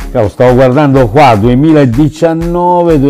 Stavo guardando qua 2019,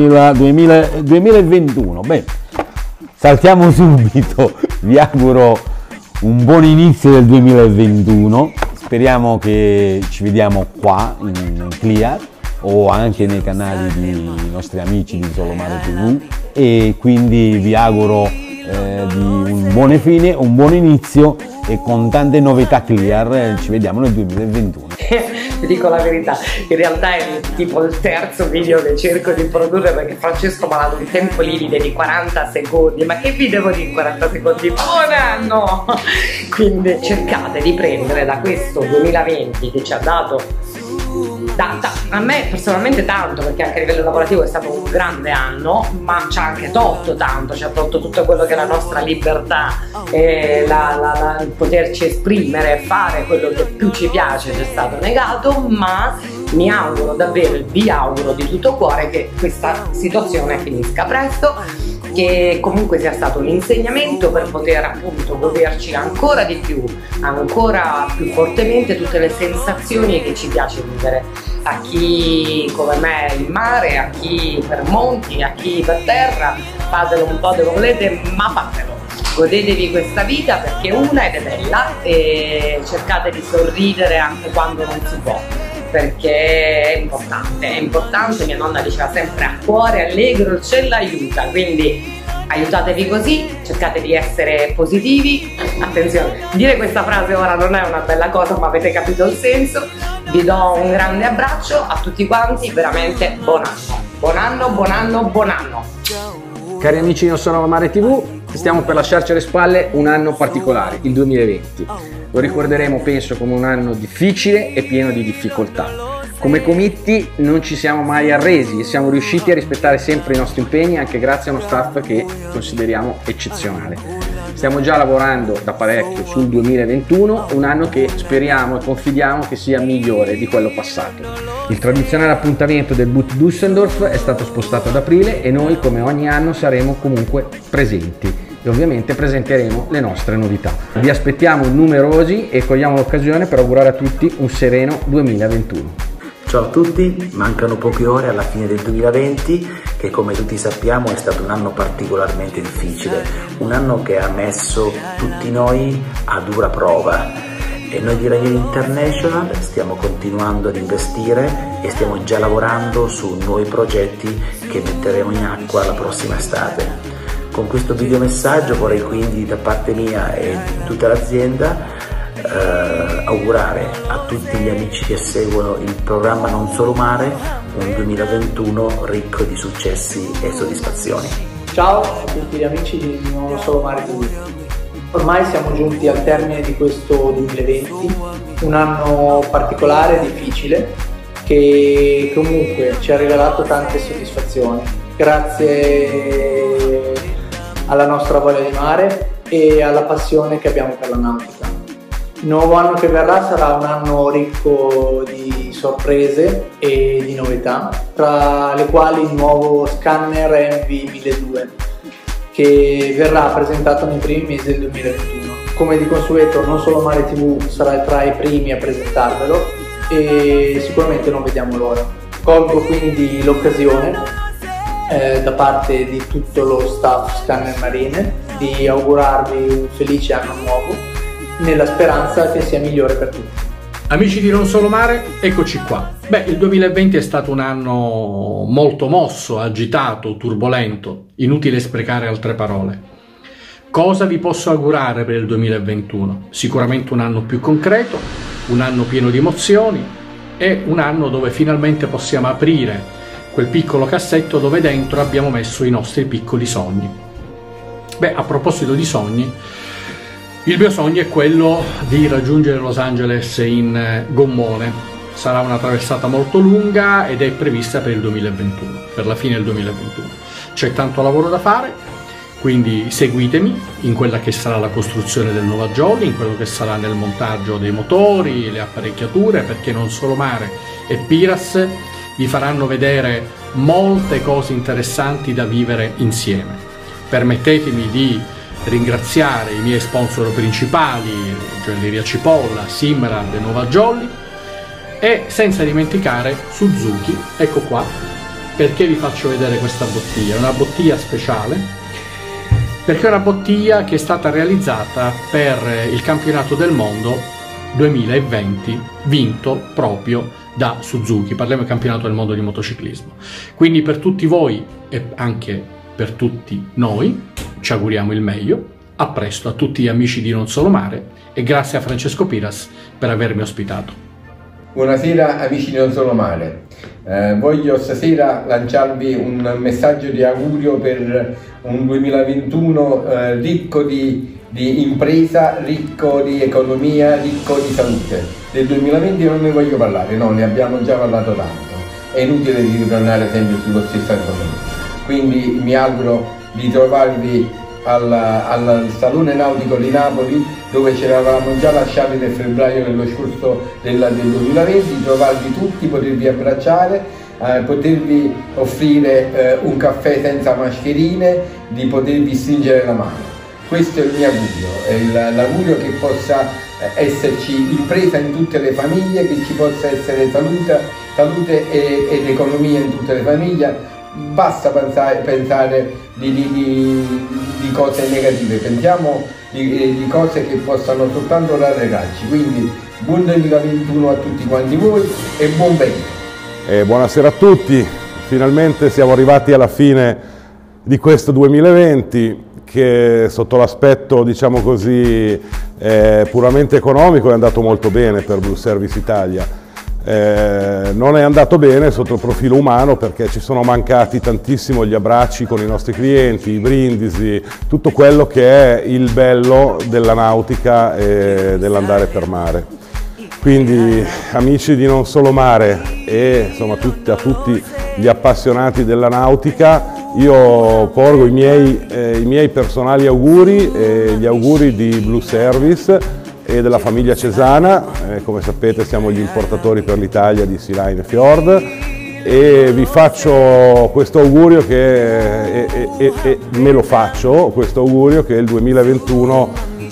2021. Beh, saltiamo subito. Vi auguro un buon inizio del 2021. Speriamo che ci vediamo qua in Clear o anche nei canali dei nostri amici di Solomare TV, e quindi vi auguro di un buon fine, un buon inizio e con tante novità Clear. Ci vediamo nel 2021. Vi dico la verità, in realtà è tipo il terzo video che cerco di produrre, perché Francesco mi ha dato un tempo limite di 40 secondi, ma che vi devo dire 40 secondi? Buon anno! Quindi cercate di prendere da questo 2020 che ci ha dato a me personalmente tanto, perché anche a livello lavorativo è stato un grande anno, ma ci ha anche tolto tanto, ci ha tolto tutto quello che è la nostra libertà, il poterci esprimere, fare quello che più ci piace ci è stato negato, ma mi auguro davvero, vi auguro di tutto cuore che questa situazione finisca presto, che comunque sia stato un insegnamento per poter appunto goderci ancora di più, ancora più fortemente tutte le sensazioni che ci piace vivere. A chi come me in mare, a chi per monti, a chi per terra, fatelo un po' dove volete, ma fatelo. Godetevi questa vita perché una ed è bella, e cercate di sorridere anche quando non si può, perché è importante, mia nonna diceva sempre a cuore allegro il cielo aiuta, quindi aiutatevi così, cercate di essere positivi. Attenzione, dire questa frase ora non è una bella cosa, ma avete capito il senso. Vi do un grande abbraccio a tutti quanti, veramente buon anno, buon anno, buon anno, buon anno. Cari amici di Non Sono Mare TV, stiamo per lasciarci alle spalle un anno particolare, il 2020. Lo ricorderemo, penso, come un anno difficile e pieno di difficoltà. Come committee non ci siamo mai arresi e siamo riusciti a rispettare sempre i nostri impegni, anche grazie a uno staff che consideriamo eccezionale. Stiamo già lavorando da parecchio sul 2021, un anno che speriamo e confidiamo che sia migliore di quello passato. Il tradizionale appuntamento del Boot Düsseldorf è stato spostato ad aprile e noi, come ogni anno, saremo comunque presenti e ovviamente presenteremo le nostre novità. Vi aspettiamo numerosi e cogliamo l'occasione per augurare a tutti un sereno 2021. Ciao a tutti, mancano poche ore alla fine del 2020 che, come tutti sappiamo, è stato un anno particolarmente difficile, un anno che ha messo tutti noi a dura prova, e noi di Ranieri International stiamo continuando ad investire e stiamo già lavorando su nuovi progetti che metteremo in acqua la prossima estate. Con questo videomessaggio vorrei quindi, da parte mia e di tutta l'azienda, augurare a tutti gli amici che seguono il programma Non Solo Mare un 2021 ricco di successi e soddisfazioni. Ciao a tutti gli amici di Non Solo Mare TV. Ormai siamo giunti al termine di questo 2020, un anno particolare, difficile, che comunque ci ha regalato tante soddisfazioni, grazie alla nostra voglia di mare e alla passione che abbiamo per la nautica. Il nuovo anno che verrà sarà un anno ricco di sorprese e di novità, tra le quali il nuovo scanner MV1200 che verrà presentato nei primi mesi del 2021. Come di consueto, Non Solo Mare TV sarà tra i primi a presentarvelo e sicuramente non vediamo l'ora. Colgo quindi l'occasione da parte di tutto lo staff Scanner Marine di augurarvi un felice anno nuovo, nella speranza che sia migliore per tutti. Amici di Non Solo Mare, eccoci qua. Beh, il 2020 è stato un anno molto mosso, agitato, turbolento, inutile sprecare altre parole. Cosa vi posso augurare per il 2021? Sicuramente un anno più concreto, un anno pieno di emozioni e un anno dove finalmente possiamo aprire quel piccolo cassetto dove dentro abbiamo messo i nostri piccoli sogni. Beh, a proposito di sogni, il mio sogno è quello di raggiungere Los Angeles in gommone. Sarà una traversata molto lunga ed è prevista per il 2021, per la fine del 2021. C'è tanto lavoro da fare, quindi seguitemi in quella che sarà la costruzione del Nova Jolly, in quello che sarà nel montaggio dei motori, le apparecchiature, perché Non Solo Mare e Piras vi faranno vedere molte cose interessanti da vivere insieme. Permettetemi di ringraziare i miei sponsor principali, Gioielleria Cipolla, Simrad e Nova Jolly, E senza dimenticare Suzuki, ecco qua, perché vi faccio vedere questa bottiglia. È una bottiglia speciale, perché è una bottiglia che è stata realizzata per il campionato del mondo 2020, vinto proprio da Suzuki. Parliamo del campionato del mondo di motociclismo. Quindi per tutti voi e anche per tutti noi ci auguriamo il meglio. A presto a tutti gli amici di Non Solo Mare e grazie a Francesco Piras per avermi ospitato. Buonasera amici di Non Solo Mare, voglio stasera lanciarvi un messaggio di augurio per un 2021 ricco di impresa, ricco di economia, ricco di salute. Del 2020 non ne voglio parlare, no, ne abbiamo già parlato tanto, è inutile di ritornare sempre sullo stesso argomento. Quindi mi auguro di trovarvi al Salone Nautico di Napoli, dove ci eravamo già lasciati nel febbraio dello scorso del 2020, trovarvi tutti, potervi abbracciare, potervi offrire un caffè senza mascherine, di potervi stringere la mano. Questo è il mio augurio, è l'augurio che possa esserci impresa in tutte le famiglie, che ci possa essere salute ed economia in tutte le famiglie. Basta pensare di cose negative, pensiamo di cose che possano soltanto rallegrarci. Quindi buon 2021 a tutti quanti voi e buon vento. Buonasera a tutti, finalmente siamo arrivati alla fine di questo 2020 che sotto l'aspetto, diciamo così, puramente economico è andato molto bene per Blue Service Italia. Non è andato bene sotto il profilo umano perché ci sono mancati tantissimo gli abbracci con i nostri clienti, i brindisi, tutto quello che è il bello della nautica e dell'andare per mare. Quindi amici di Non Solo Mare e insomma a tutti gli appassionati della nautica, io porgo i miei personali auguri e gli auguri di Blue Service e della famiglia Cesana, come sapete siamo gli importatori per l'Italia di Sea Line e Fjord, e vi faccio questo augurio me lo faccio, questo augurio che il 2021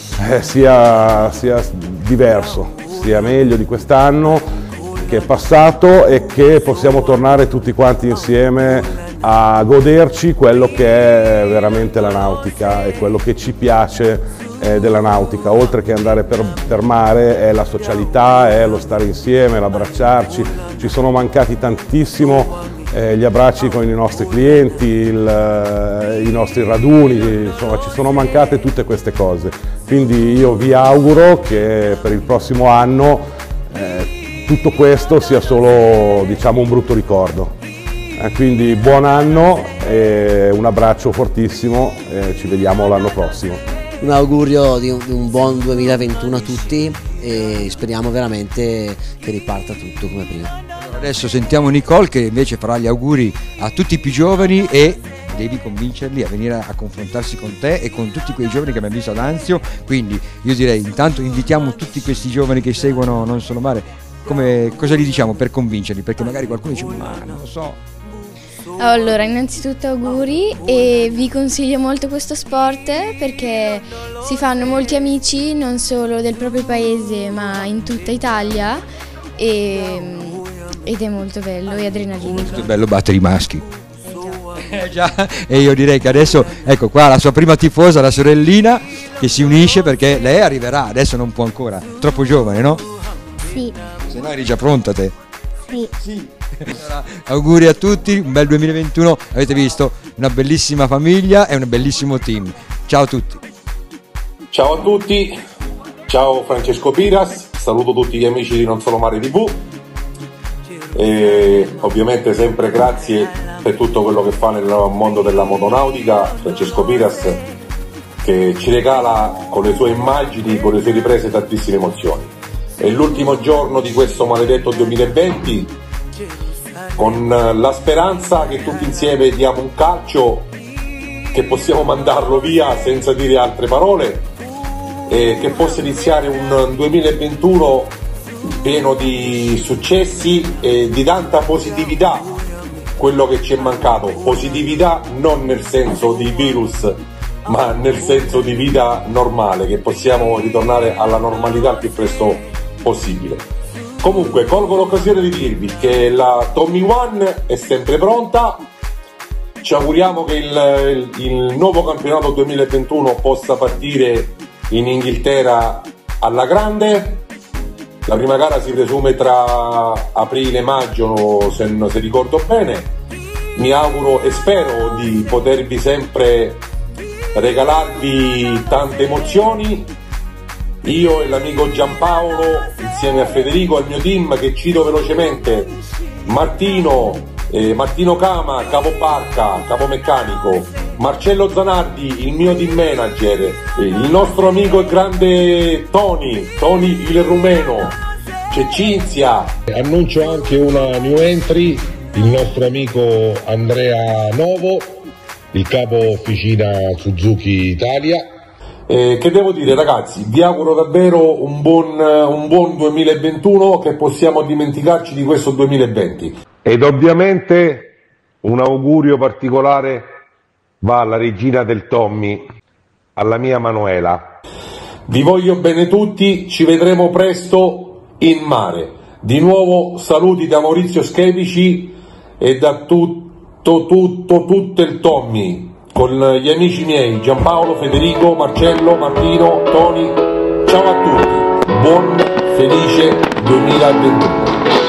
sia diverso, sia meglio di quest'anno che è passato e che possiamo tornare tutti quanti insieme a goderci quello che è veramente la nautica e quello che ci piace della nautica, oltre che andare per mare, è la socialità, è lo stare insieme, l'abbracciarci. Ci sono mancati tantissimo gli abbracci con i nostri clienti, i nostri raduni, insomma ci sono mancate tutte queste cose. Quindi io vi auguro che per il prossimo anno tutto questo sia solo, diciamo, un brutto ricordo. Quindi buon anno e un abbraccio fortissimo, ci vediamo l'anno prossimo. Un augurio di un buon 2021 a tutti e speriamo veramente che riparta tutto come prima. Adesso sentiamo Nicole che invece farà gli auguri a tutti i più giovani e devi convincerli a venire a confrontarsi con te e con tutti quei giovani che abbiamo visto ad Anzio. Quindi io direi intanto invitiamo tutti questi giovani che seguono Non Solo Mare, cosa gli diciamo per convincerli? Perché magari qualcuno dice ma non lo so. Allora, innanzitutto auguri e vi consiglio molto questo sport perché si fanno molti amici non solo del proprio paese ma in tutta Italia ed è molto bello e adrenalinico. Molto bello battere i maschi. Già. E io direi che adesso, ecco qua la sua prima tifosa, la sorellina, che si unisce perché lei arriverà, adesso non può ancora, troppo giovane, no? Sì. Se no eri già pronta te? Sì. Allora, auguri a tutti, un bel 2021, avete visto, una bellissima famiglia e un bellissimo team. Ciao a tutti. Ciao a tutti, ciao Francesco Piras, saluto tutti gli amici di Non Solo Mare TV e ovviamente sempre grazie per tutto quello che fa nel mondo della motonautica Francesco Piras, che ci regala con le sue immagini, con le sue riprese tantissime emozioni. È l'ultimo giorno di questo maledetto 2020, con la speranza che tutti insieme diamo un calcio, che possiamo mandarlo via senza dire altre parole e che possa iniziare un 2021 pieno di successi e di tanta positività, quello che ci è mancato, positività non nel senso di virus ma nel senso di vita normale, che possiamo ritornare alla normalità il più presto possibile. Comunque colgo l'occasione di dirvi che la Tommy One è sempre pronta. Ci auguriamo che il nuovo campionato 2021 possa partire in Inghilterra alla grande. La prima gara si presume tra aprile e maggio, se ricordo bene. Mi auguro e spero di potervi sempre regalarvi tante emozioni. Io e l'amico Giampaolo, insieme a Federico e al mio team, che cito velocemente: Martino Cama, capo barca, capo meccanico, Marcello Zanardi, il mio team manager, il nostro amico e grande Tony il rumeno, c'è Cinzia. Annuncio anche una new entry, il nostro amico Andrea Novo, il capo officina Suzuki Italia. Che devo dire, ragazzi, vi auguro davvero un buon 2021, che possiamo dimenticarci di questo 2020. Ed ovviamente un augurio particolare va alla regina del Tommy, alla mia Manuela. Vi voglio bene tutti, ci vedremo presto in mare. Di nuovo saluti da Maurizio Schepici e da tutto il Tommy, con gli amici miei Giampaolo, Federico, Marcello, Martino, Tony. Ciao a tutti, buon felice 2021.